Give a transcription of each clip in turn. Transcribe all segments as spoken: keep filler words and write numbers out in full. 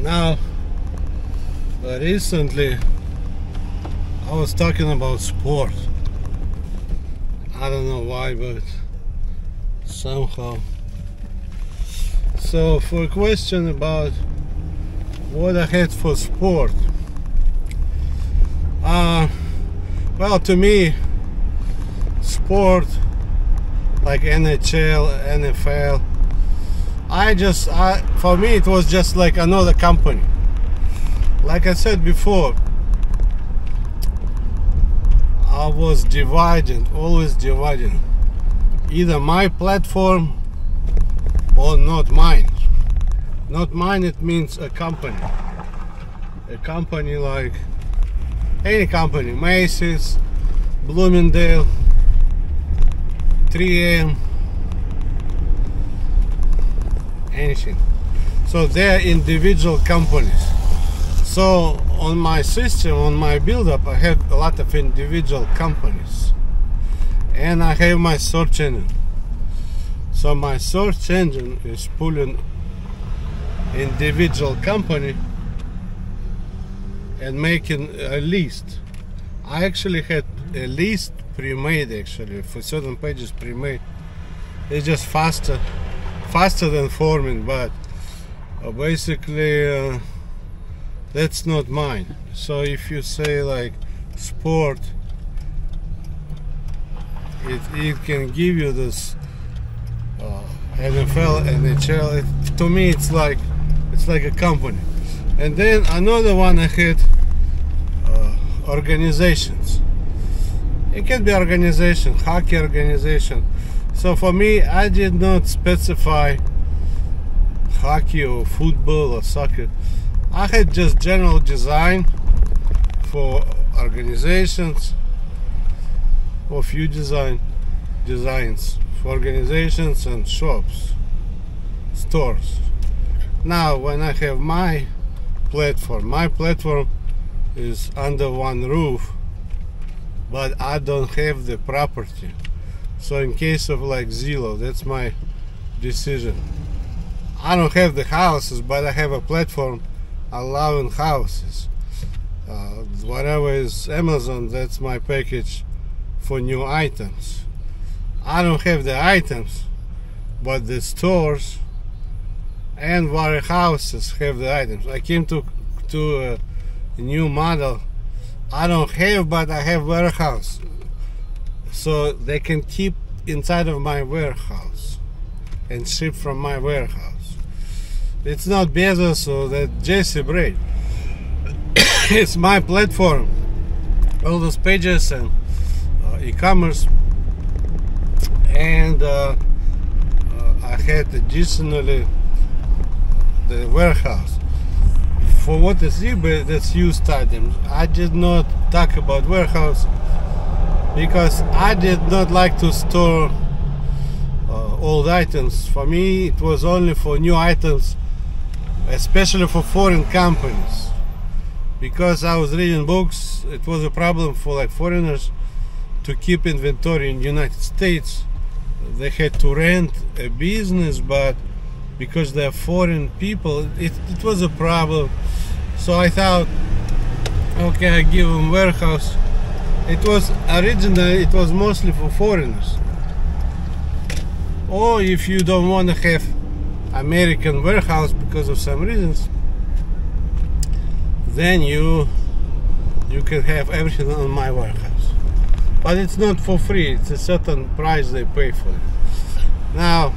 Now, uh, recently, I was talking about sport. I don't know why, but somehow. So, for a question about what I had for sport, uh, well, to me, sport like N H L, N F L, I just, I, for me, it was just like another company. Like I said before, I was dividing, always dividing, either my platform or not mine. Not mine, it means a company. A company like any company, Macy's, Bloomingdale, three A M, anything. So they're individual companies. So on my system, on my build-up, I have a lot of individual companies, and I have my search engine. So my search engine is pulling individual company and making a list. I actually had a list pre-made, actually, for certain pages pre-made. It's just faster, faster than forming, but uh, basically uh, that's not mine. So if you say like sport, it, it can give you this uh, N F L, N H L. It, to me, it's like it's like a company. And then another one I had uh, organizations. It can be organization, hockey organization. So for me, I did not specify hockey or football or soccer. I had just general design for organizations, or few design designs for organizations and shops, stores. Now, when I have my platform, my platform is under one roof, but I don't have the property. So in case of like Zillow, that's my decision. I don't have the houses, but I have a platform allowing houses. Uh, whatever is Amazon, that's my package for new items. I don't have the items, but the stores and warehouses have the items. I came to to a new model. I don't have, but I have warehouse, so they can keep inside of my warehouse and ship from my warehouse. It's not Bezos or that Jesse Braid. It's my platform. All those pages and uh, e-commerce, and uh, uh, I had additionally the warehouse. For what is eBay, that's used items. I did not talk about warehouse because I did not like to store uh, old items. For me, it was only for new items, especially for foreign companies. Because I was reading books, it was a problem for like foreigners to keep inventory in the United States. They had to rent a business, but because they're foreign people, it, it was a problem. So I thought, okay, I give them warehouse. It was originally, it was mostly for foreigners. Or if you don't want to have American warehouse because of some reasons, then you you can have everything on my warehouse. But it's not for free, it's a certain price they pay for it. Now,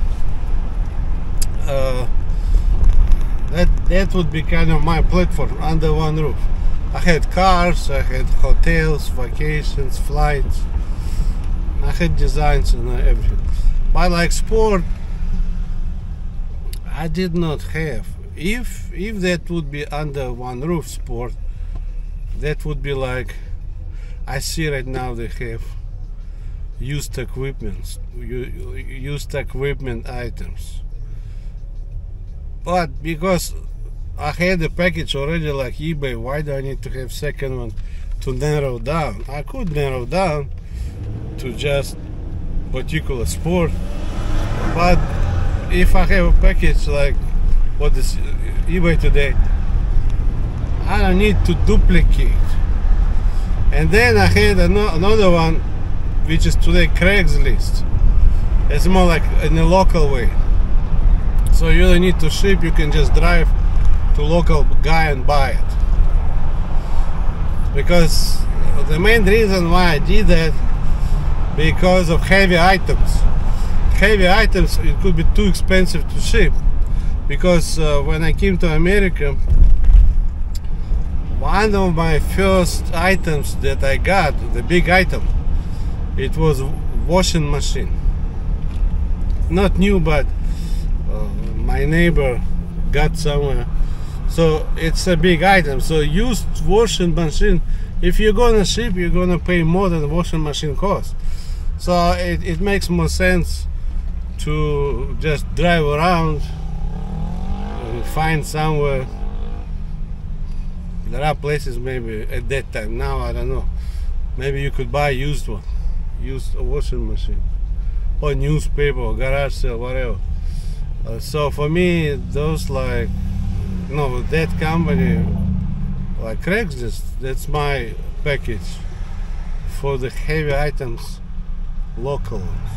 uh, that, that would be kind of my platform under one roof. I had cars, I had hotels, vacations, flights, I had designs and everything. But like sport, I did not have. If if that would be under one roof sport, that would be like, I see right now they have used equipment, used equipment items. But because I had a package already like eBay, why do I need to have second one to narrow down? I could narrow down to just particular sport, but if I have a package like what is eBay today, I don't need to duplicate. And then I had another one, which is today Craigslist. It's more like in a local way. So you don't need to ship, you can just drive to local guy and buy it. Because the main reason why I did that, because of heavy items. Heavy items, it could be too expensive to ship. Because uh, when I came to America, one of my first items that I got, the big item, it was washing machine. Not new, but uh, my neighbor got somewhere. So it's a big item. So used washing machine, if you're gonna ship, you're gonna pay more than the washing machine costs. So it, it makes more sense to just drive around and find somewhere. There are places maybe at that time, now I don't know. Maybe you could buy used one, used a washing machine, or newspaper, or garage sale, whatever. Uh, so for me, those like, you know, that company, like Craigslist, that's my package for the heavy items, local ones.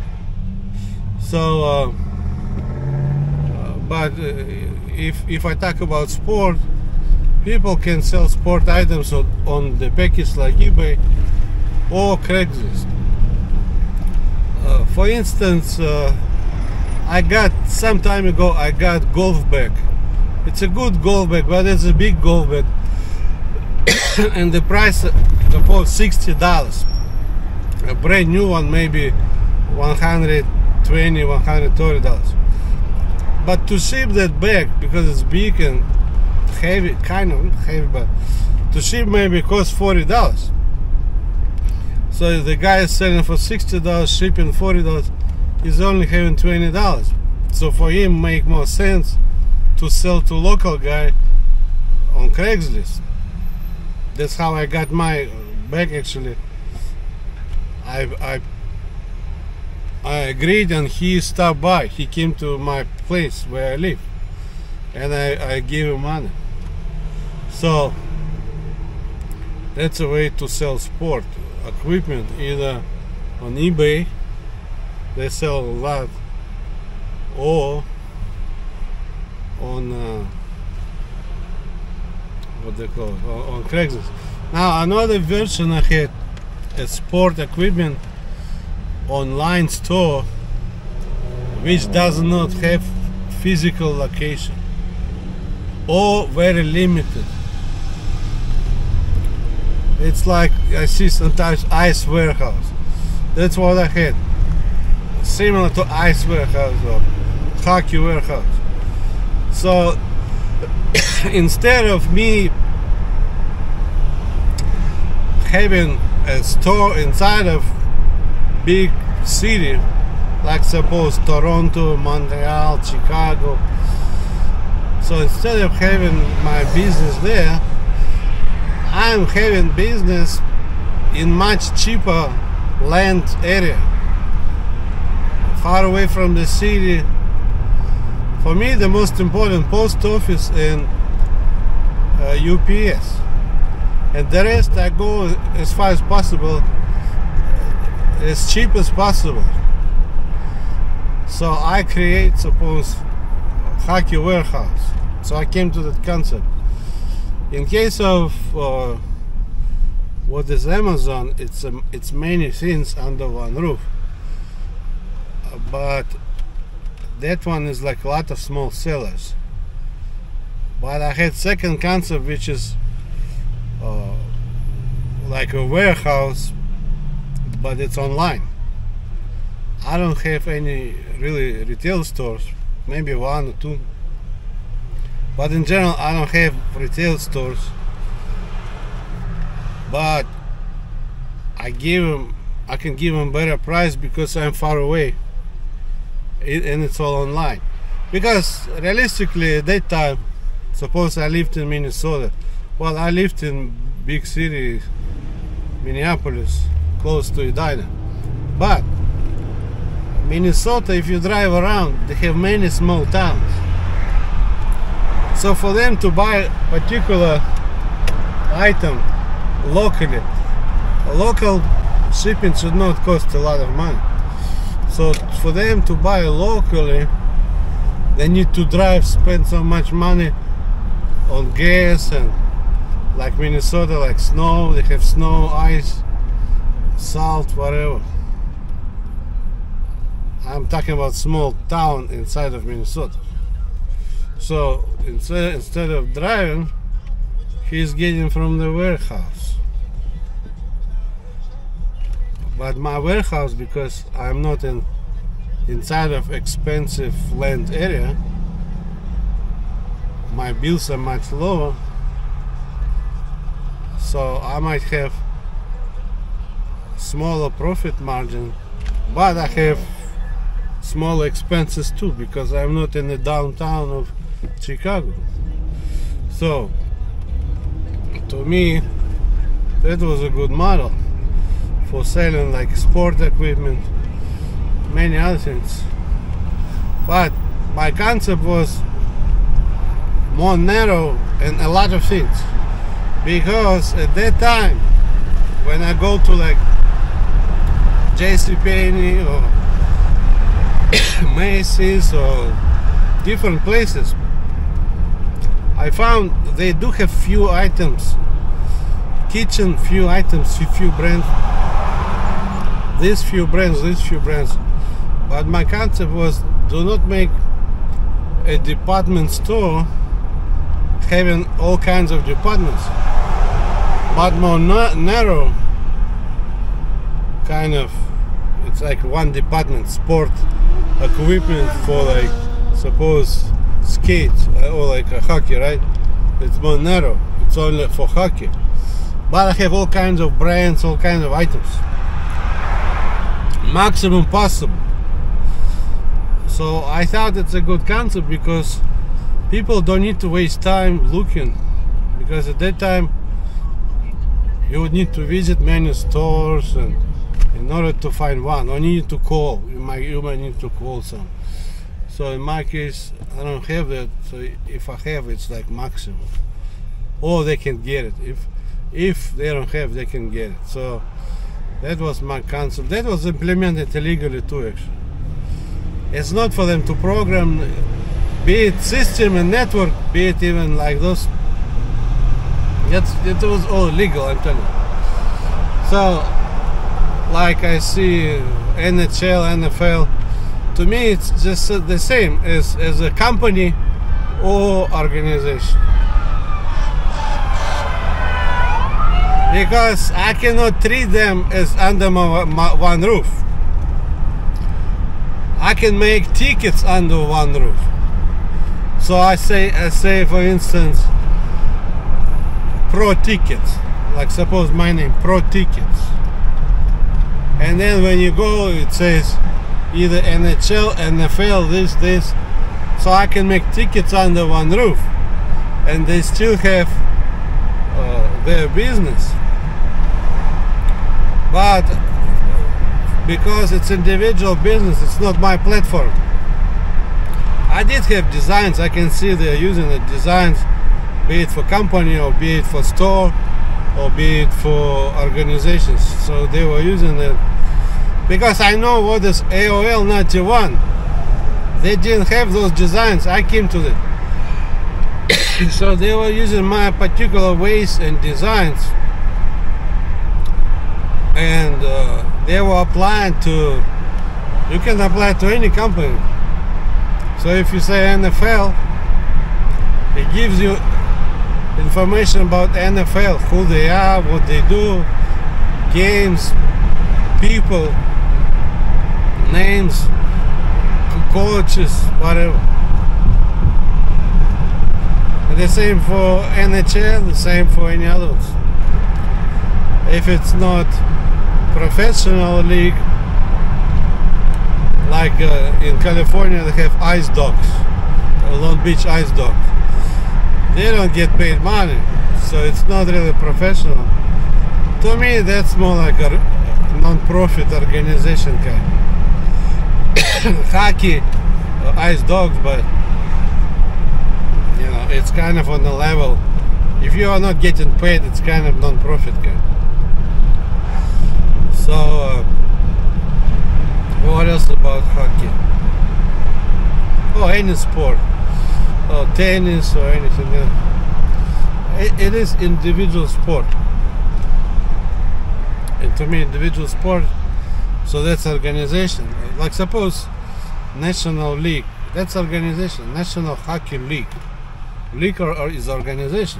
So, uh, uh, but uh, if if I talk about sport, people can sell sport items on, on the package like eBay or Craigslist. Uh, for instance, uh, I got some time ago I got golf bag. It's a good golf bag, but it's a big golf bag, and the price about sixty dollars. A brand new one maybe one hundred twenty, one hundred thirty dollars. But to ship that bag, because it's big and heavy, kind of heavy, but to ship maybe costs forty dollars. So the guy is selling for sixty dollars, shipping forty dollars, he's only having twenty dollars. So for him, make more sense to sell to local guy on Craigslist. That's how I got my bag. Actually, I I I agreed, and he stopped by. He came to my place where I live, and I, I gave him money. So that's a way to sell sport equipment, either on eBay, they sell a lot, or on uh, what they call it, on, on Craigslist. Now another version I had, a sport equipment online store which does not have physical location or very limited. It's like I see sometimes Ice Warehouse. That's what I had, similar to Ice Warehouse or Hockey Warehouse. So instead of me having a store inside of big city, like suppose Toronto, Montreal, Chicago, so instead of having my business there, I'm having business in much cheaper land area, far away from the city. For me, the most important, post office and uh, U P S, and the rest I go as far as possible, as cheap as possible. So I create, suppose, Hockey Warehouse. So I came to that concept. In case of uh, what is Amazon, it's um, it's many things under one roof. Uh, but that one is like a lot of small sellers. But I had second concept, which is uh, like a warehouse, but it's online. I don't have any really retail stores, maybe one or two. But in general, I don't have retail stores. But I give them, I can give them better price because I'm far away, it, and it's all online. Because realistically, at that time, suppose I lived in Minnesota. Well, I lived in big city, Minneapolis, close to Edina. But Minnesota, if you drive around, they have many small towns. So for them to buy particular item locally. Local shipping should not cost a lot of money. So for them to buy locally, they need to drive, spend so much money on gas, and like Minnesota, like snow, they have snow, ice, salt, whatever. I'm talking about small town inside of Minnesota. So instead, instead of driving, he's getting from the warehouse. But my warehouse, because I'm not in inside of expensive land area, my bills are much lower, so I might have smaller profit margin, but I have small expenses too, because I'm not in the downtown of Chicago. So to me, that was a good model for selling like sport equipment, many other things. But my concept was more narrow in a lot of things, because at that time when I go to like JCPenney or Macy's or different places, I found they do have few items, kitchen, few items, few brands, these few brands, these few brands. But my concept was, do not make a department store having all kinds of departments, but more na narrow kind of. It's like one department, sport equipment for like, suppose skates or like a hockey, right? It's more narrow, it's only for hockey. But I have all kinds of brands, all kinds of items, maximum possible. So I thought it's a good concept, because people don't need to waste time looking, because at that time you would need to visit many stores, and in order to find one, or you need to call, you might, you might need to call some. So in my case, I don't have that, so if I have, it's like maximum. Or they can get it. If if they don't have, they can get it. So that was my concept. That was implemented illegally too, actually. It's not for them to program, be it system and network, be it even like those. That's, it was all illegal, I'm telling you. So, like I see N H L, N F L, to me it's just the same as, as a company or organization. Because I cannot treat them as under my, my one roof. I can make tickets under one roof. So I say, I say for instance, Pro Tickets. Like suppose my name, Pro Tickets. And then when you go, it says either N H L, N F L, this, this. So I can make tickets under one roof, and they still have uh, their business. But because it's individual business, it's not my platform. I did have designs. I can see they're using the designs, be it for company or be it for store or be it for organizations. So they were using it because I know what is A O L ninety-one. They didn't have those designs. I came to them. So they were using my particular ways and designs, and uh, they were applying to, you can apply to any company. So if you say N F L, it gives you information about N F L, who they are, what they do, games, people, names, coaches, whatever. And the same for N H L, the same for any others. If it's not professional league, like uh, in California they have ice dogs, Long Beach Ice Dogs. They don't get paid money, so it's not really professional. To me, that's more like a non-profit organization kind. Hockey, uh, ice dogs, but you know, it's kind of on the level if you are not getting paid, it's kind of non-profit kind. So uh, what else about hockey? Oh, any sport, oh, tennis or anything else. It, it is individual sport, and to me, individual sport. So that's organization. Like suppose National League. That's organization. National Hockey League. League or, or is organization.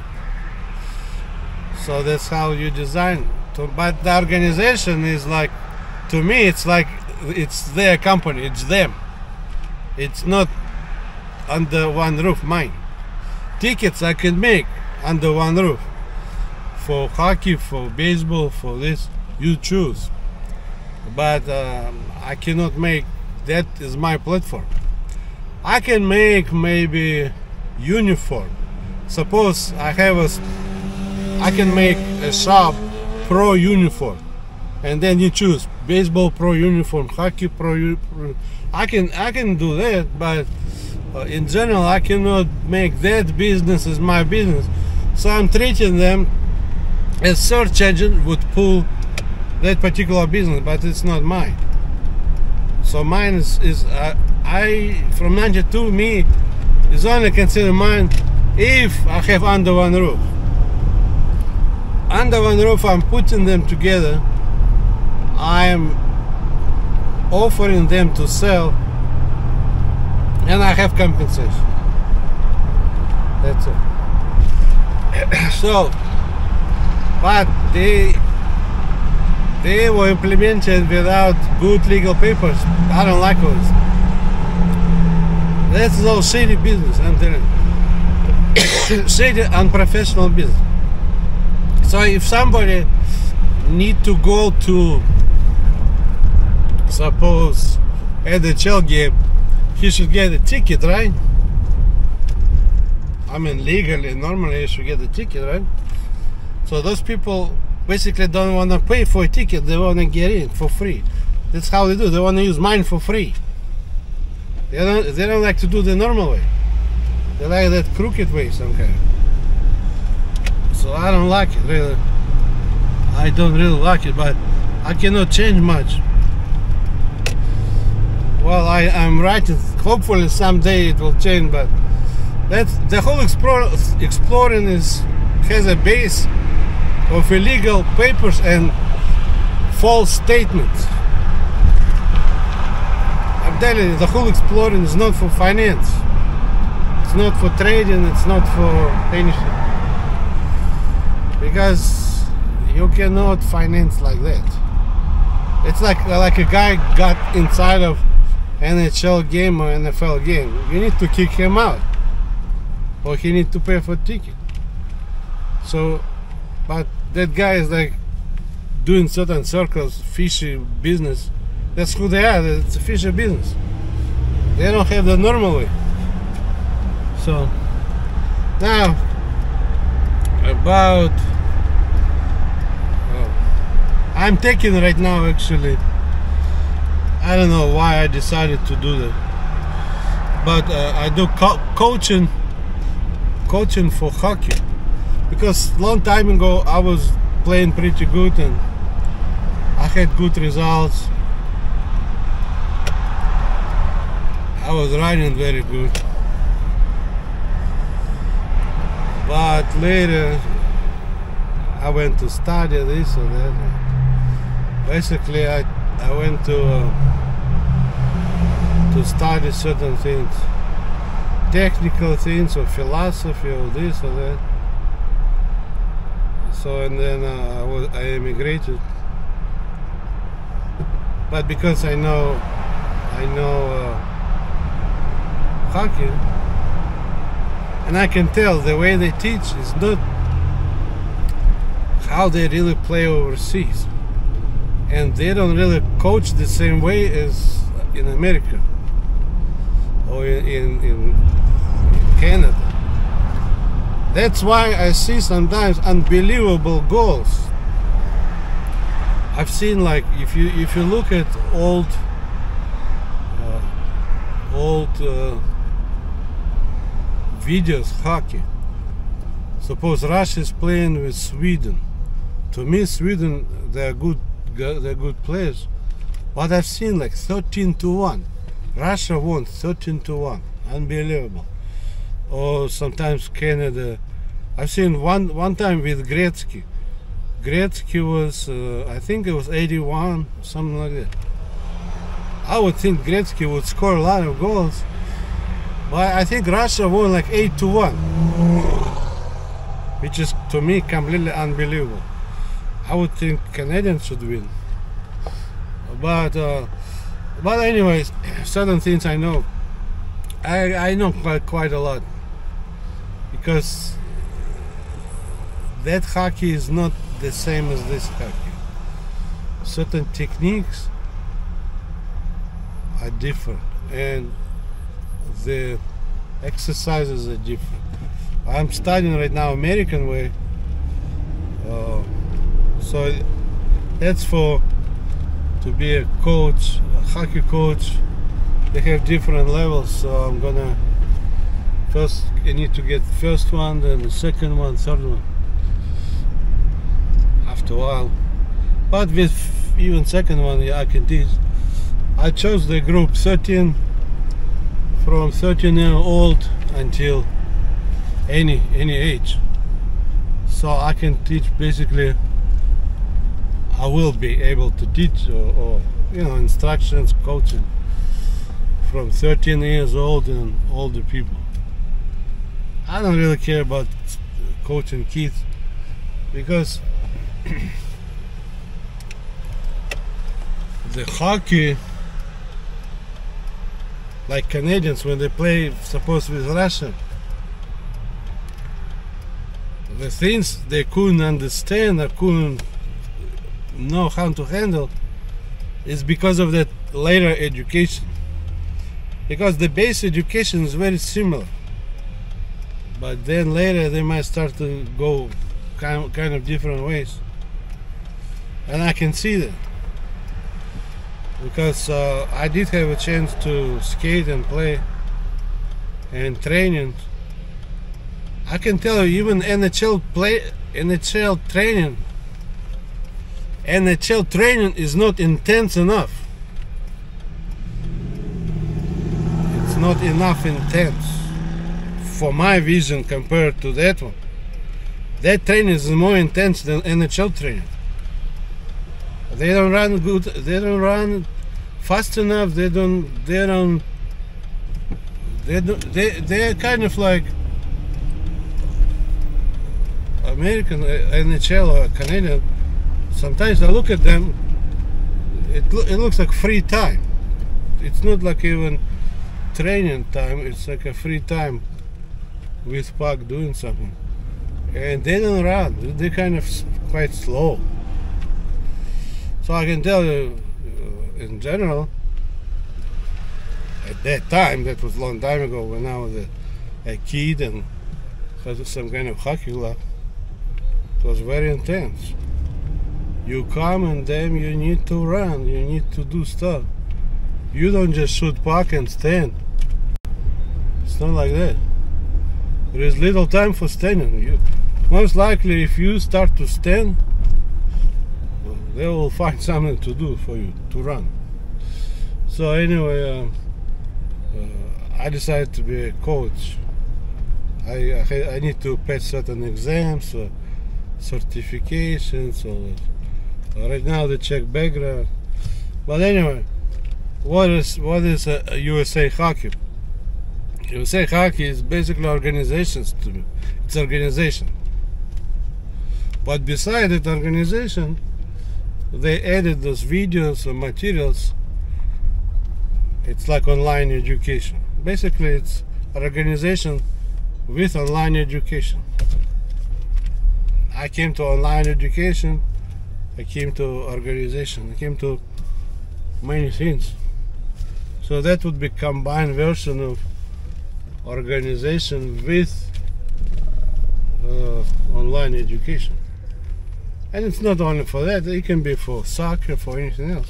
So that's how you design. To, but the organization is like, to me, it's like it's their company. It's them. It's not under one roof. Mine. Tickets I can make under one roof. For hockey, for baseball, for this, you choose. But um, I cannot make. That is my platform. I can make maybe uniform. Suppose I have a, I can make a shop pro uniform, and then you choose baseball pro uniform, hockey pro. I can I can do that, but uh, in general I cannot make that business as my business. So I'm treating them as search engine would pull that particular business, but it's not mine. So mine is, is uh, I from ninety-two, me is only considered mine if I have under one roof. Under one roof, I'm putting them together. I am offering them to sell, and I have compensation. That's it. So, but they they were implemented without good legal papers. I don't like this. That's all shady business, I'm telling you. Shady, unprofessional business. So if somebody need to go to, suppose, N H L game, he should get a ticket, right? I mean, legally, normally you should get a ticket, right? So those people basically don't want to pay for a ticket, they want to get in for free. That's how they do. They want to use mine for free. They don't, they don't like to do the normal way. They like that crooked way some kind. So I don't like it, really. I don't really like it, but I cannot change much. Well, I, I'm writing, hopefully someday it will change, but that's the whole explore, exploring is has a base of illegal papers and false statements. I'm telling you, the whole exploring is not for finance. It's not for trading, it's not for anything. Because you cannot finance like that. It's like like a guy got inside of N H L game or N F L game. You need to kick him out, or he need to pay for a ticket. So, but that guy is like doing certain circles, fishy business. That's who they are. It's a fishy business. They don't have the normal way. So now about oh, I'm taking right now actually. I don't know why I decided to do that, but uh, I do co coaching coaching for hockey, because long time ago I was playing pretty good and I had good results. I was riding very good, but later I went to study this or that. Basically I, I went to uh, to study certain things, technical things or philosophy or this or that. So and then uh, I, was, I immigrated, but because I know I know uh, hockey, and I can tell the way they teach is not how they really play overseas, and they don't really coach the same way as in America or in, in, in Canada. That's why I see sometimes unbelievable goals. I've seen, like, if you if you look at old uh, old uh, videos hockey, suppose Russia is playing with Sweden. To me, Sweden, they're good, they're good players. But I've seen like thirteen to one. Russia won thirteen to one. Unbelievable. Or sometimes Canada. I've seen one one time with Gretzky. Gretzky was, uh, I think it was eighty-one, something like that. I would think Gretzky would score a lot of goals, but I think Russia won like eight to one, which is to me completely unbelievable. I would think Canadians should win, but uh, but anyways, certain things I know. I I know quite quite a lot, because that hockey is not the same as this hockey. Certain techniques are different, and the exercises are different. I'm studying right now American way, uh, so that's for to be a coach, a hockey coach. They have different levels, so I'm gonna first I need to get first one, then the second one, third one after a while. But with even second one, yeah, I can teach. I chose the group thirteen, from thirteen year old until any any age, so I can teach. Basically, I will be able to teach or, or you know, instructions, coaching from thirteen years old and older people. I don't really care about coaching kids, because the hockey, like Canadians when they play, suppose with Russia, the things they couldn't understand or couldn't know how to handle is because of that later education. Because the base education is very similar, but then later they might start to go kind of, kind of different ways, and I can see that, because uh, I did have a chance to skate and play and training. I can tell you, even N H L play, N H L training, N H L training is not intense enough. It's not enough intense for my vision compared to that one. That training is more intense than N H L training. They don't run good. They don't run fast enough. They don't. They don't. They don't. They they're kind of like American N H L or Canadian. Sometimes I look at them. It lo it looks like free time. It's not like even training time. It's like a free time with puck doing something, and they don't run. They're kind of quite slow. So I can tell you, uh, in general, at that time, that was a long time ago, when I was a, a kid and had some kind of hockey love, it was very intense. You come and then you need to run, you need to do stuff. You don't just shoot puck and stand. It's not like that. There is little time for standing. You, most likely, if you start to stand, they will find something to do for you, to run. So anyway, uh, uh, I decided to be a coach. I, I, I need to pass certain exams, or certifications, or uh, right now they check background. But anyway, what is what is a, a U S A Hockey? U S A Hockey is basically organizations to me. It's organization. But beside that organization, they added those videos or materials. It's like online education. Basically, it's an organization with online education. I came to online education. I came to organization. I came to many things. So that would be combined version of organization with uh, online education. And it's not only for that, it can be for soccer, for anything else.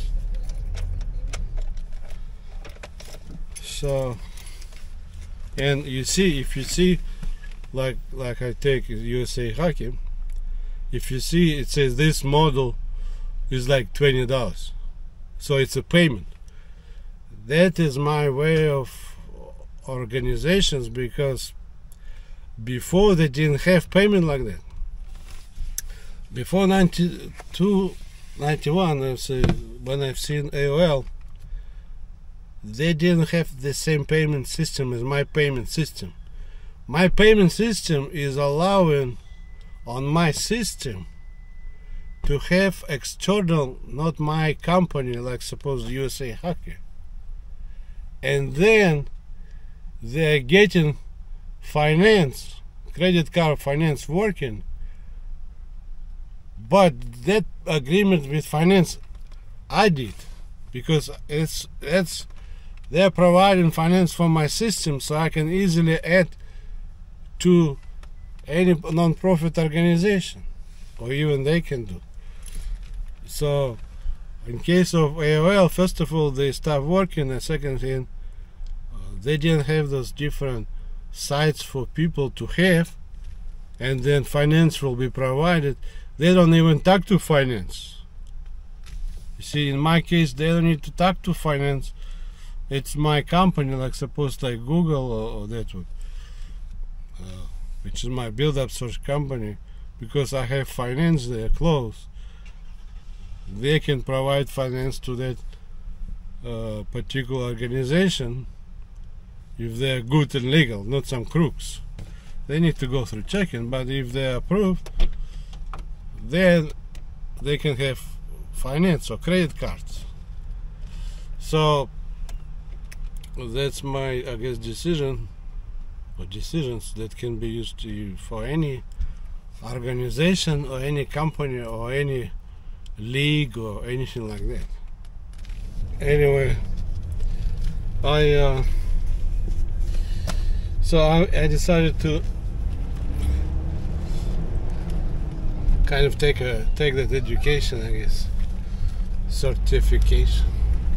So, and you see, if you see like like I take U S A Hockey, if you see it says this model is like twenty dollars, so it's a payment. That is my way of organizations, because before they didn't have payment like that. Before ninety-two, ninety-one, when I've seen A O L, they didn't have the same payment system as my payment system. My payment system is allowing on my system to have external, not my company, like suppose U S A Hockey. And then they're getting finance, credit card finance working, but that agreement with finance I did, because it's it's they're providing finance for my system, so I can easily add to any non-profit organization, or even they can do. So in case of A O L, first of all, they stopped working, and second thing, uh, they didn't have those different sites for people to have, and then finance will be provided. They don't even talk to finance. You see, in my case, they don't need to talk to finance. It's my company, like suppose like Google or, or that one, uh, which is my build-up search company, because I have finance there close. They can provide finance to that uh, particular organization if they're good and legal, not some crooks. They need to go through checking, but if they're approved, then they can have finance or credit cards. So that's my, I guess, decision or decisions that can be used to, for any organization or any company or any league or anything like that. Anyway, I uh, so I, I decided to kind of take a take that education, I guess, certification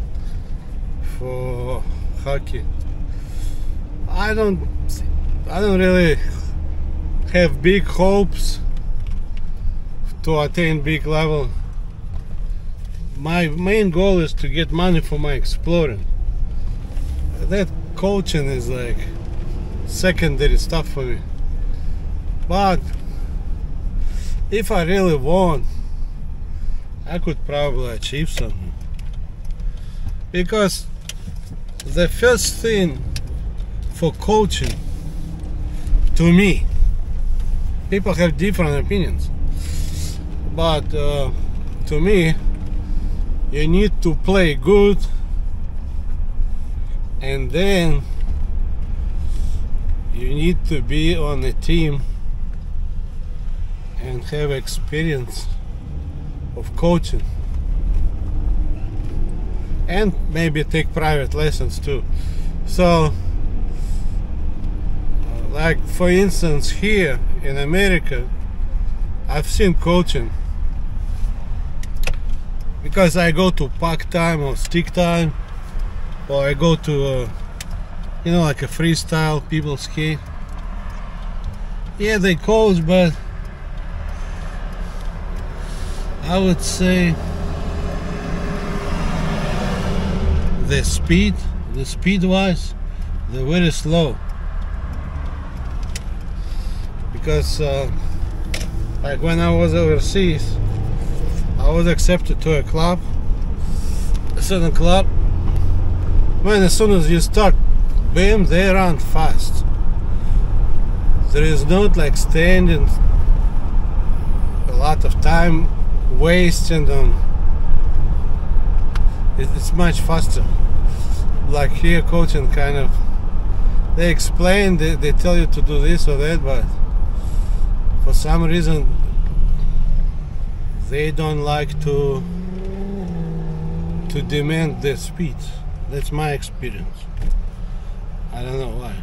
for hockey. I don't I don't really have big hopes to attain big level. My main goal is to get money for my exploring. That coaching is like secondary stuff for me. But if I really want, I could probably achieve something. Because the first thing for coaching, to me, people have different opinions, but uh, to me, you need to play good, and then you need to be on a team and have experience of coaching, and maybe take private lessons too. So like for instance, here in America, I've seen coaching because I go to puck time or stick time, or I go to uh, you know, like a freestyle, people skate. Yeah, they coach, but I would say the speed, the speed wise, they're very slow. Because uh, like when I was overseas, I was accepted to a club, a certain club. When as soon as you start, bam, they run fast. There is not like standing a lot of time wasting on. It's much faster. Like here, coaching kind of, they explain, they, they tell you to do this or that, but for some reason they don't like to to demand the speed. That's my experience. I don't know why.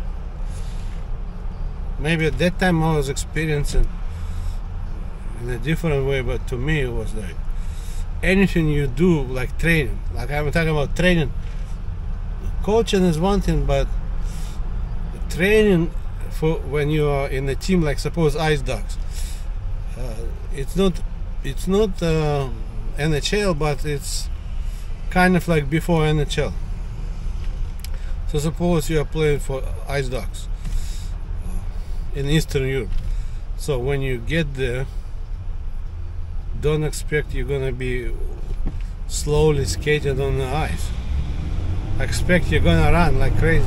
Maybe at that time I was experiencing in a different way, but to me it was like anything you do, like training, like I'm talking about training. Coaching is one thing, but training for when you are in a team like suppose Ice Dogs. Uh, it's not it's not uh, N H L, but it's kind of like before N H L. So suppose you are playing for Ice Dogs uh, in Eastern Europe. So when you get there, don't expect you're gonna be slowly skating on the ice. Expect you're gonna run like crazy.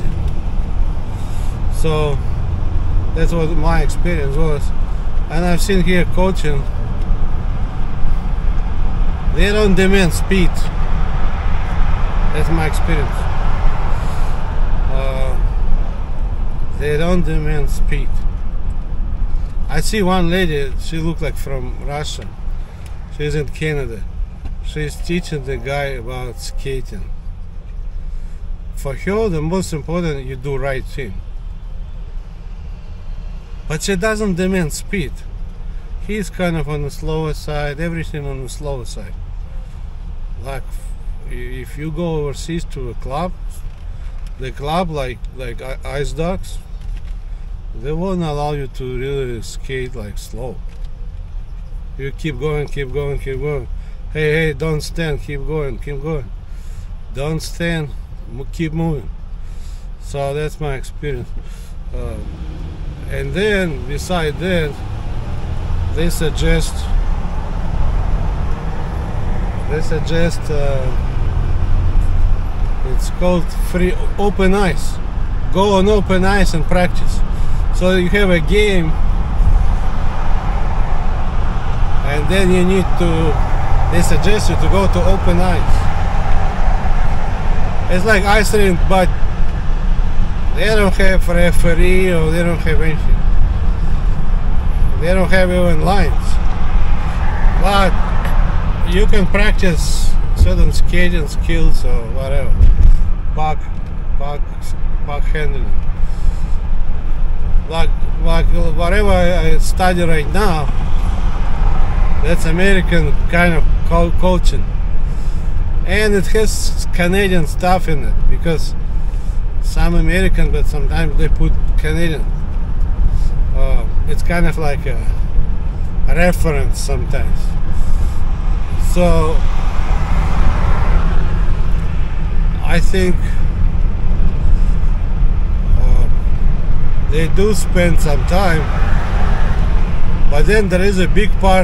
So that's what my experience was. And I've seen here coaching, they don't demand speed. That's my experience. Uh, they don't demand speed. I see one lady, she looked like from Russia. She's in Canada. She's teaching the guy about skating. For her, the most important, you do right thing. But she doesn't demand speed. He's kind of on the slower side, everything on the slower side. Like, if you go overseas to a club, the club like like Ice Dogs, they won't allow you to really skate like slow. You keep going, keep going, keep going. Hey, hey, don't stand, keep going, keep going. Don't stand, keep moving. So that's my experience. Uh, and then, beside that, they suggest, they suggest, uh, it's called free open ice. Go on open ice and practice. So you have a game, and then you need to, they suggest you to go to open ice. It's like ice rink, but they don't have referee or they don't have anything. They don't have even lines. But you can practice certain skating skills or whatever. Puck, puck, puck handling. Like, like whatever I study right now, that's American kind of co coaching. And it has Canadian stuff in it, because some American, but sometimes they put Canadian. Uh, it's kind of like a, a reference sometimes. So I think uh, they do spend some time, but then there is a big part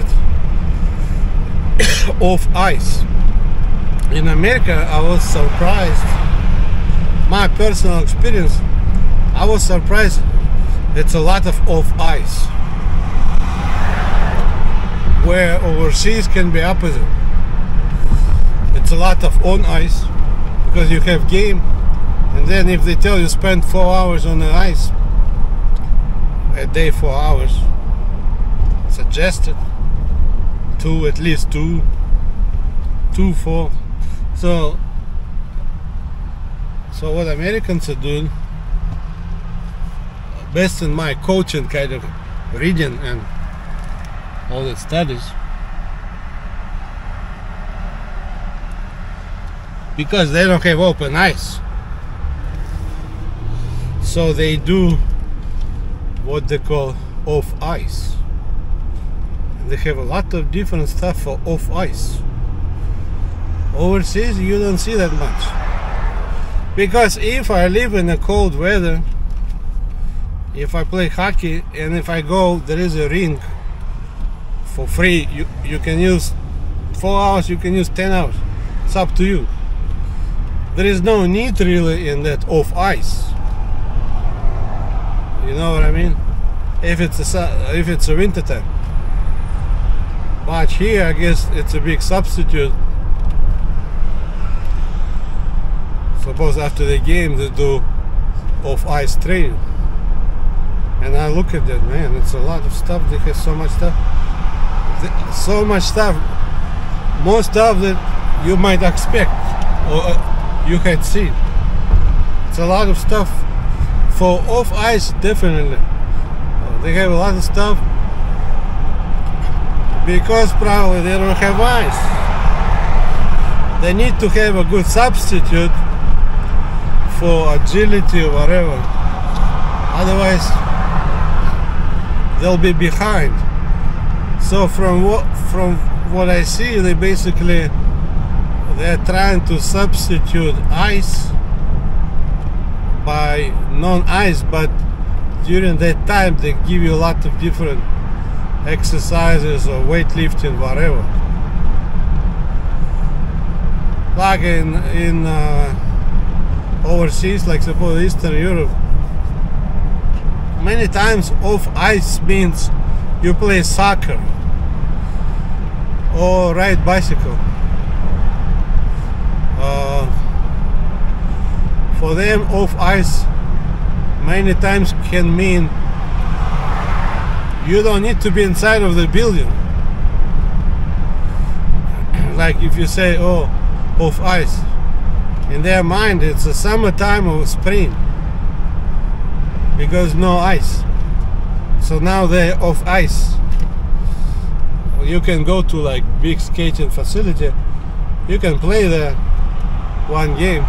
of ice. In America, I was surprised. My personal experience, I was surprised. It's a lot of off ice, where overseas can be opposite. It's a lot of on ice because you have game, and then if they tell you spend four hours on the ice, a day four hours, suggested two, at least two, two, four. So, so what Americans are doing, based on my coaching kind of reading and all the studies, because they don't have open ice, so they do what they call off ice. And they have a lot of different stuff for off ice. Overseas you don't see that much, because if I live in a cold weather, if I play hockey and if I go, there is a rink for free, you, you can use four hours, you can use ten hours, it's up to you. There is no need really in that off ice, you know what I mean, if it's a, if it's a winter time. But here I guess it's a big substitute. Suppose after the game they do off ice training, and I look at that, man, it's a lot of stuff. They have so much stuff, so much stuff, more stuff that you might expect or you had seen. It's a lot of stuff for off ice, definitely. They have a lot of stuff because probably they don't have ice. They need to have a good substitute for agility or whatever. Otherwise they'll be behind. So from what from what I see, they basically they're trying to substitute ice by non-ice, but during that time they give you a lot of different exercises or weightlifting, whatever. Like in in uh, overseas, like suppose Eastern Europe, many times off ice means you play soccer or ride bicycle. Uh, for them, off ice many times can mean you don't need to be inside of the building. Like if you say, oh, off ice, in their mind it's the summertime or spring because no ice. So now they're off ice. You can go to like big skating facility, you can play there one game,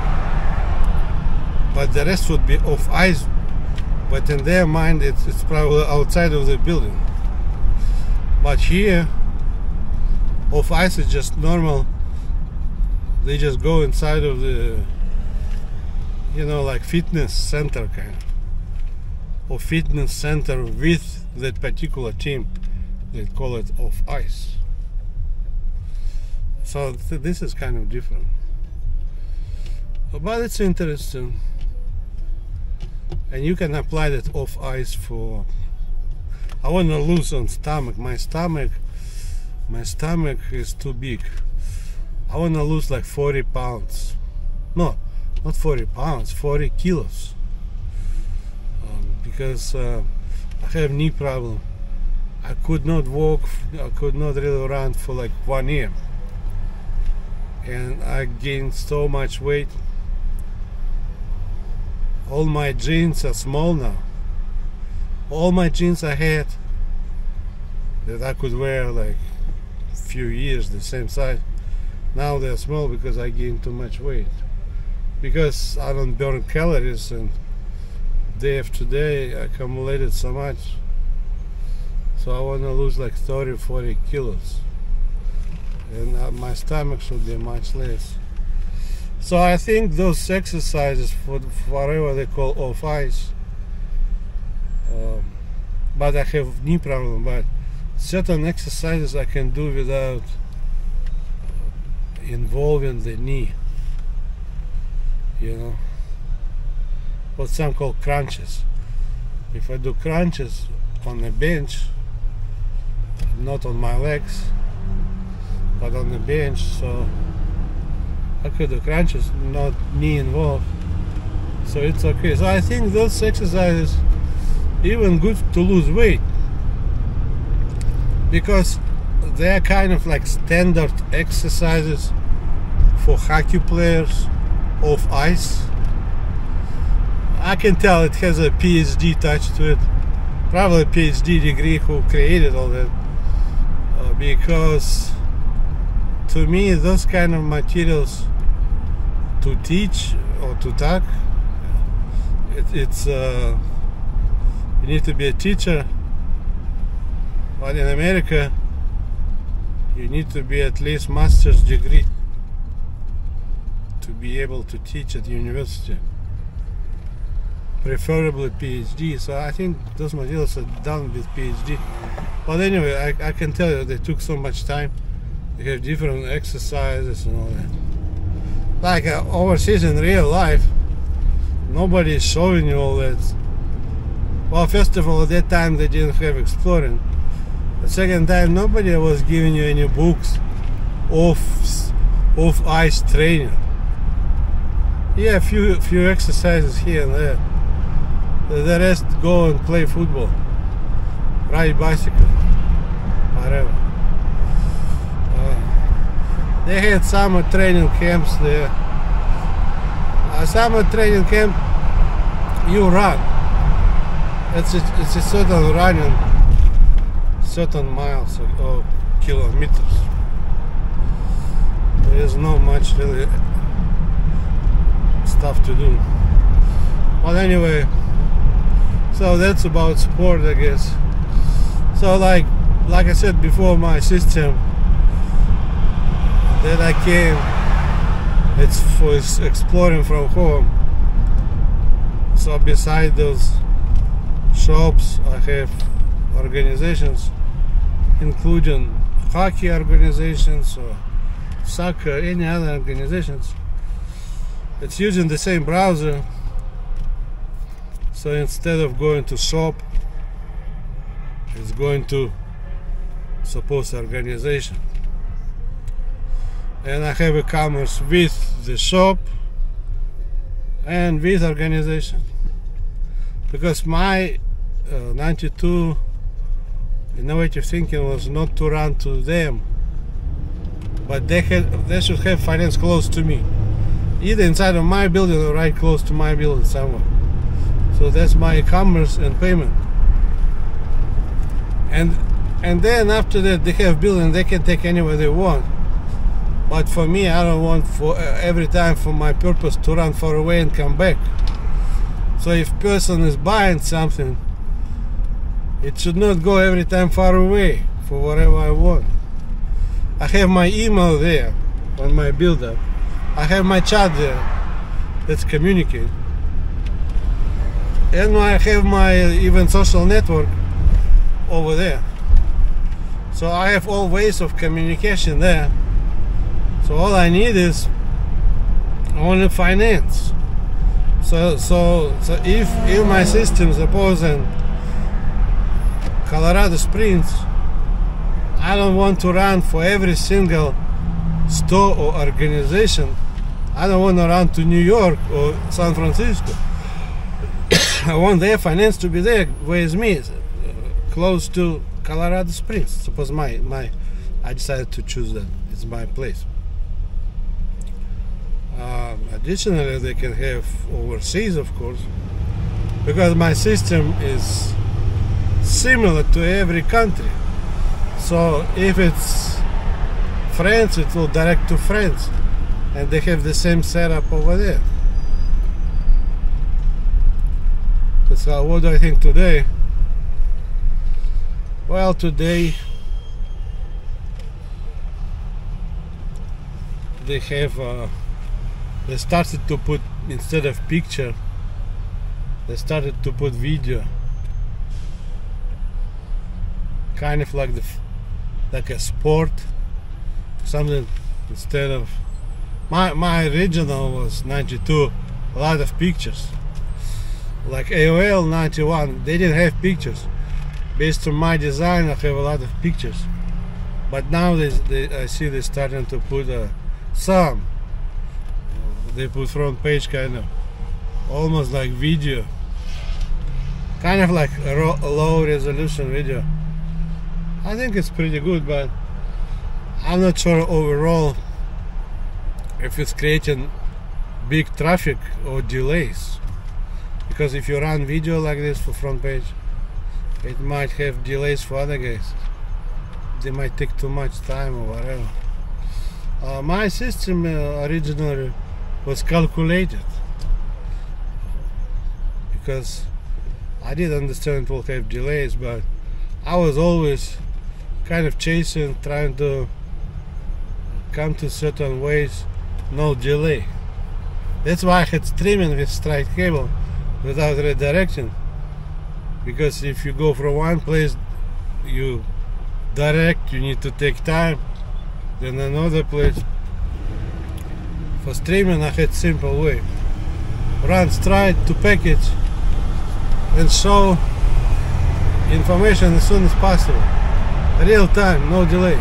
but the rest would be off ice. But in their mind it's, it's probably outside of the building. But here off ice is just normal. They just go inside of the, you know, like fitness center kind of, or fitness center with that particular team. They call it off ice. So th this is kind of different, but it's interesting, and you can apply that off ice for. I want to lose on stomach. My stomach, my stomach is too big. I want to lose like forty pounds. No, not forty pounds, forty kilos. Um, because uh, I have knee problem. I could not walk, I could not really run for like one year. And I gained so much weight. All my jeans are small now. All my jeans I had that I could wear like a few years, the same size. Now they're small because I gained too much weight. Because I don't burn calories, and day after day I accumulated so much. So I want to lose like thirty, forty kilos. And uh, my stomach should be much less. So I think those exercises, for whatever they call off ice, um, but I have knee problem, but certain exercises I can do without involving the knee, you know, what some call crunches. If I do crunches on the bench, not on my legs, but on the bench, so I could do crunches, not knee involved, so it's okay. So I think those exercises even good to lose weight, because they're kind of like standard exercises for hockey players off ice. I can tell it has a PhD touch to it, probably a PhD degree who created all that, uh, because to me those kind of materials to teach or to talk, it, it's uh, you need to be a teacher, but in America you need to be at least master's degree to be able to teach at university, preferably PhD. So I think those materials are done with PhD. But anyway, I, I can tell you they took so much time. They have different exercises and all that. Like uh, overseas in real life, nobody is showing you all that. Well, first of all, at that time they didn't have exploring. The second time, nobody was giving you any books of of ice training. Yeah, a few few exercises here and there. The rest go and play football, ride bicycle, whatever. Uh, they had summer training camps there. A summer training camp, you run. It's a, it's a certain running, certain miles or, or kilometers. There is not much really stuff to do. But anyway, so that's about sport, I guess. So like like I said before, my system that I came, it's for exploring from home. So beside those shops, I have organizations, including hockey organizations or soccer, any other organizations. It's using the same browser. So instead of going to shop, it's going to suppose organization. And I have a commerce with the shop and with organization. Because my uh, ninety-two innovative thinking was not to run to them, but they had they should have finance close to me, either inside of my building or right close to my building somewhere. So that's my e-commerce and payment. And and then after that they have building, they can take anywhere they want. But for me, I don't want for uh, every time for my purpose to run far away and come back. So if person is buying something, it should not go every time far away for whatever I want. I have my email there on my builder. I have my chat there. Let's communicate. And I have my even social network over there. So I have all ways of communication there. So all I need is only finance. So so so if if my system, suppose in Colorado Springs, I don't want to run for every single store or organization. I don't want to run to New York or San Francisco. I want their finance to be there with me, close to Colorado Springs. Suppose my my I decided to choose that. It's my place. Um, additionally, they can have overseas, of course, because my system is similar to every country. So if it's France, it will direct to France, and they have the same setup over there. So what do I think today? Well, today they have uh, they started to put, instead of picture, they started to put video, kind of like the like a sport, something. Instead of my my original was ninety-two, a lot of pictures. Like A O L ninety-one, they didn't have pictures. Based on my design, I have a lot of pictures. But now they, they I see they're starting to put uh, some. They put front page kind of almost like video, kind of like a, raw, a low resolution video. I think it's pretty good, but I'm not sure overall if it's creating big traffic or delays. Because if you run video like this for front page, it might have delays for other guys. They might take too much time or whatever. Uh, my system uh, originally was calculated, because I did understand it will have delays, but I was always kind of chasing, trying to come to certain ways, no delay. That's why I had streaming with straight cable without redirection, because if you go from one place, you direct, you need to take time, then another place. For streaming, I had simple way: run straight to package and show information as soon as possible, real time, no delay.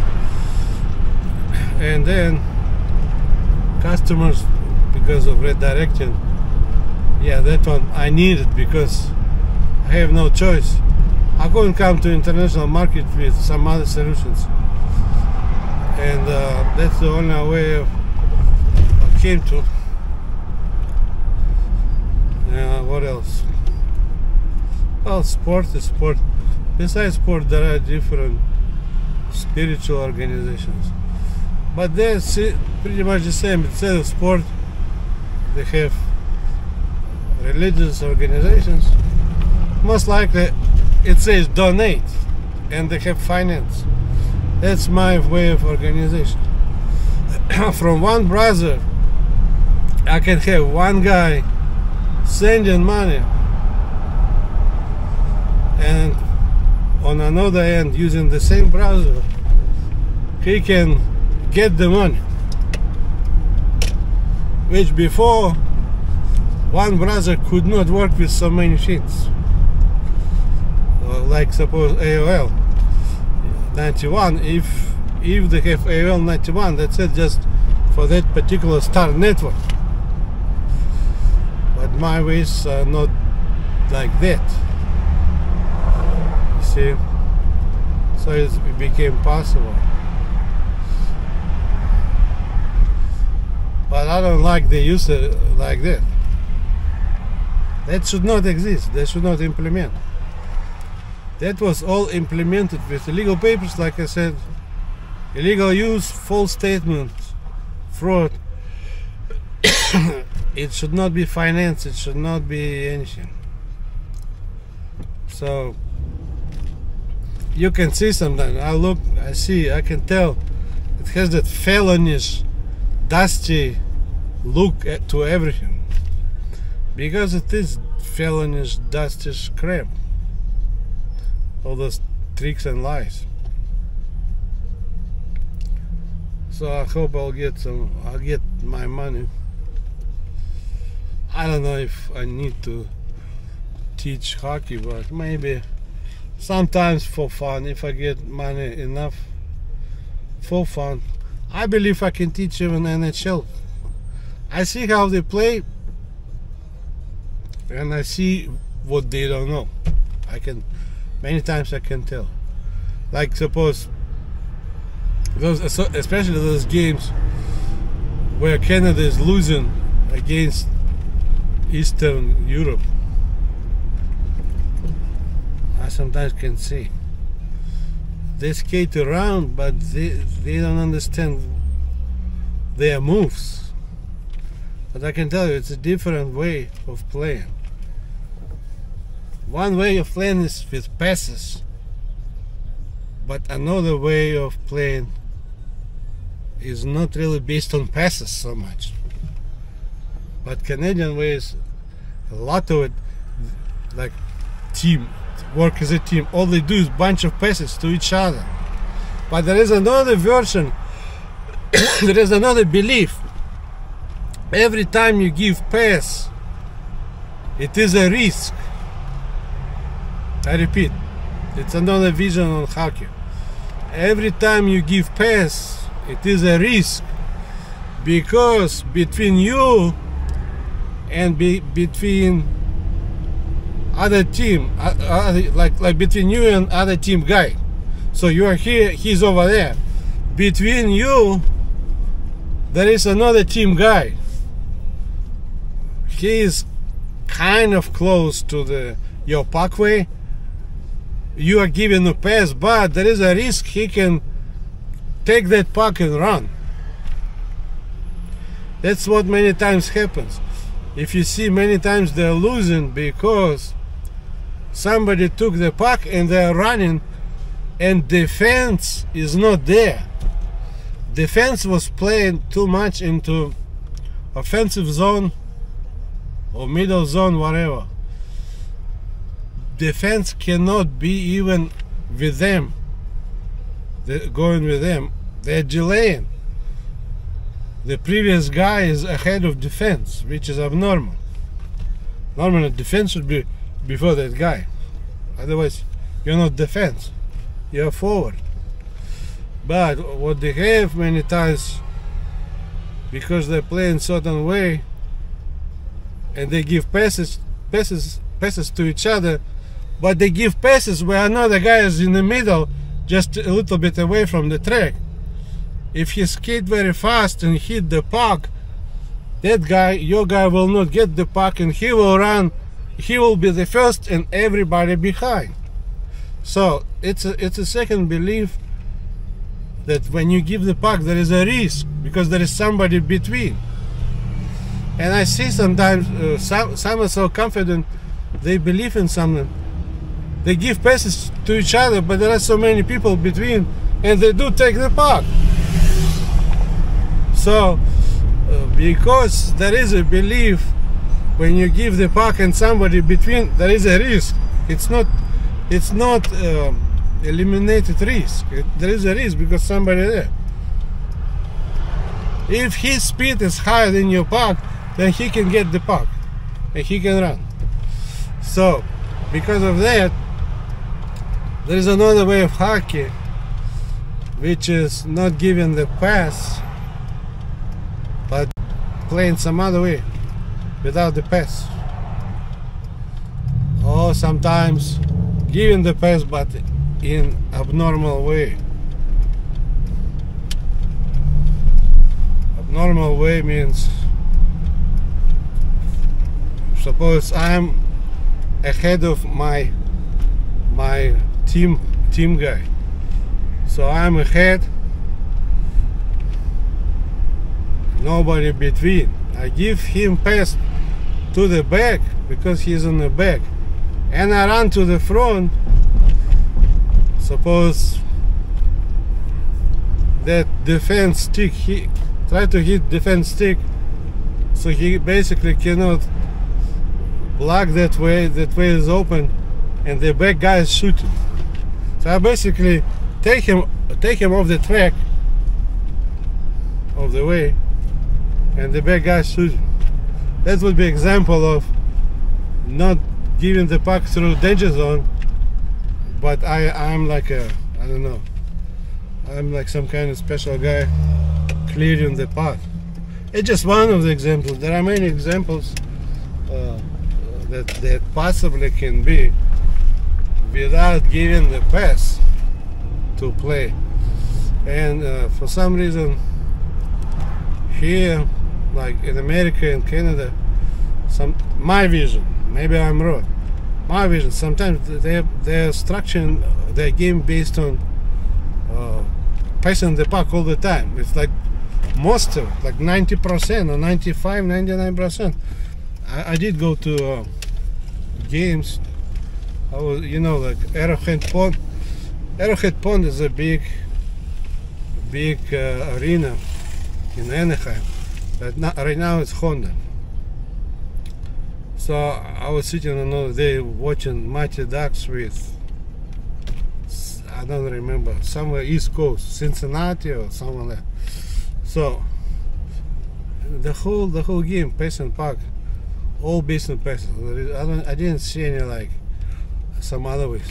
And then customers, because of redirection, yeah, that one I need it because I have no choice. I couldn't come to international market with some other solutions, and uh, that's the only way of came to. Uh, what else? Well, sport is sport. Besides sport, there are different spiritual organizations, but they're pretty much the same. Instead of sport, they have religious organizations. Most likely, it says donate. and they have finance. That's my way of organization. From one browser, I can have one guy sending money, and on another end, using the same browser, he can get the money, which before one browser could not work with so many sheets. Like suppose A O L ninety-one, if if they have A O L ninety-one, that's it, just for that particular star network. But my ways are not like that, you see. So it became possible. But I don't like the use it like that. That should not exist. They should not implement. That was all implemented with illegal papers, like I said. Illegal use, false statements, fraud. It should not be finance, it should not be anything. So you can see sometimes, I look, I see, I can tell it has that felonish, dusty look at, to everything. Because it is felonish, dusty crap. All those tricks and lies. So I hope I'll get some, I'll get my money. I don't know if I need to teach hockey, but maybe sometimes for fun, if I get money enough for fun. I believe I can teach even N H L. I see how they play and I see what they don't know. I can, many times I can tell. Like suppose those, especially those games where Canada is losing against Eastern Europe, I sometimes can see they skate around, but they, they don't understand their moves. But I can tell you, it's a different way of playing. One way of playing is with passes, but another way of playing is not really based on passes so much. But Canadian way is a lot of it, like team, work as a team. All they do is bunch of passes to each other. But there is another version, there is another belief. Every time you give pass, it is a risk. I repeat, it's another vision on hockey. Every time you give pass, it is a risk, because between you and be, between other team, uh, uh, like like between you and other team guy. So you are here, he's over there. Between you, there is another team guy. He is kind of close to the your puckway. You are giving a pass, but there is a risk he can take that puck and run. That's what many times happens. If you see, many times they're losing because somebody took the puck and they're running and defense is not there. Defense was playing too much into offensive zone or middle zone, whatever. Defense cannot be even with them. They're going with them. They're delaying. The previous guy is ahead of defense, which is abnormal. Normally defense should be before that guy. Otherwise, you're not defense. You're forward. But what they have many times, because they play in certain way, and they give passes, passes, passes to each other, but they give passes where another guy is in the middle, just a little bit away from the track. If he skate very fast and hit the puck, that guy, your guy, will not get the puck and he will run. He will be the first and everybody behind. So it's a, it's a second belief that when you give the puck, there is a risk because there is somebody between. And I see sometimes uh, some, some are so confident, they believe in something, they give passes to each other, but there are so many people between, and they do take the puck. So, uh, because there is a belief when you give the puck and somebody between, there is a risk. It's not, it's not uh, eliminated risk. It, there is a risk because somebody there. If his speed is higher than your puck, then he can get the puck and he can run. So, because of that, there is another way of hockey, which is not giving the pass, but playing some other way without the pass. Or sometimes giving the pass, but in abnormal way. Abnormal way means, suppose I'm ahead of my my team team guy, so I'm ahead, nobody between. I give him pass to the back because he's on the back, and I run to the front. Suppose that defense stick, he try to hit defense stick, so he basically cannot block that way. That way is open, and the back guy is shooting. So I basically take him, take him off the track of the way, and the back guy is shooting. That would be example of not giving the puck through danger zone, but I I'm like a I don't know. I'm like some kind of special guy clearing the path. It's just one of the examples. There are many examples uh, that that possibly can be without giving the pass to play. And uh, for some reason here, like in America and Canada, some my vision, maybe I'm wrong, my vision, sometimes they they're structuring their game based on uh, passing the puck all the time. It's like most of it, like ninety percent or ninety-five, ninety-nine percent. I, I did go to uh, games. I was, you know, like Arrowhead Pond. Arrowhead Pond is a big, big uh, arena in Anaheim. But not, right now it's Honda. So I was sitting another day watching Mighty Ducks with, I don't remember, somewhere East Coast, Cincinnati or somewhere there. So the whole the whole game, pass and puck, all based on passes. I don't, I didn't see any like some other ways.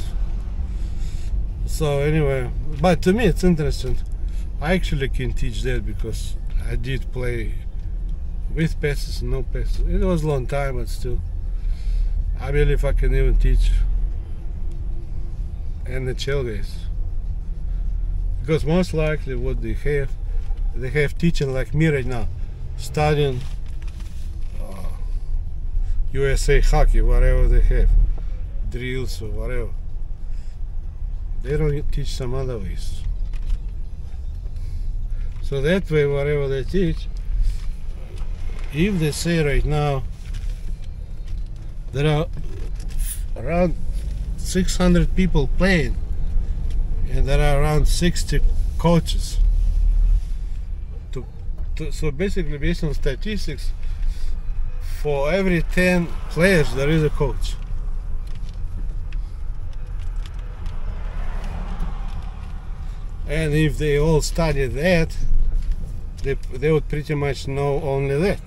So anyway, but to me it's interesting. I actually can teach that because I did play with passes and no passes. It was a long time, but still, I believe I can even teach N H L guys, because most likely what they have, they have teaching like me right now, studying uh, U S A hockey, whatever they have, drills or whatever. They don't teach some other ways. So that way, whatever they teach, if they say right now there are around six hundred people playing and there are around sixty coaches, to, to, so basically based on statistics, for every ten players there is a coach. And if they all study that, they, they would pretty much know only that.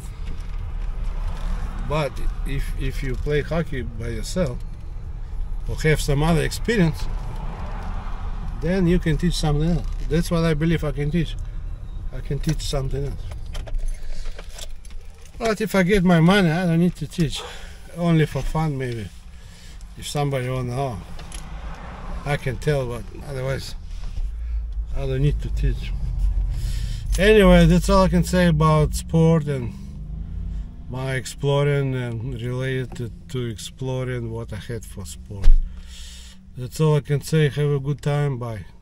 But if, if you play hockey by yourself or have some other experience, then you can teach something else. That's what I believe I can teach. I can teach something else. But if I get my money, I don't need to teach. Only for fun, maybe. If somebody wanna know, I can tell, but otherwise I don't need to teach. Anyway, that's all I can say about sport and my exploring and related to exploring what I had for sport. That's all I can say. Have a good time. Bye.